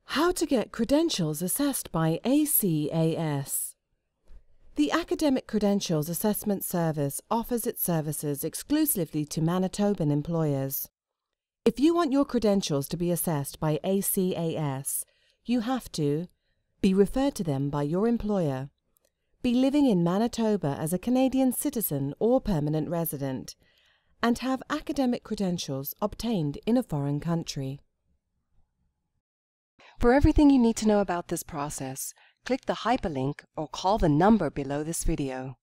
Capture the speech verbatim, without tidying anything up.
How to get credentials assessed by A C A S. The Academic Credentials Assessment Service offers its services exclusively to Manitoban employers. If you want your credentials to be assessed by A C A S, you have to be referred to them by your employer, be living in Manitoba as a Canadian citizen or permanent resident, and have academic credentials obtained in a foreign country. For everything you need to know about this process, click the hyperlink or call the number below this video.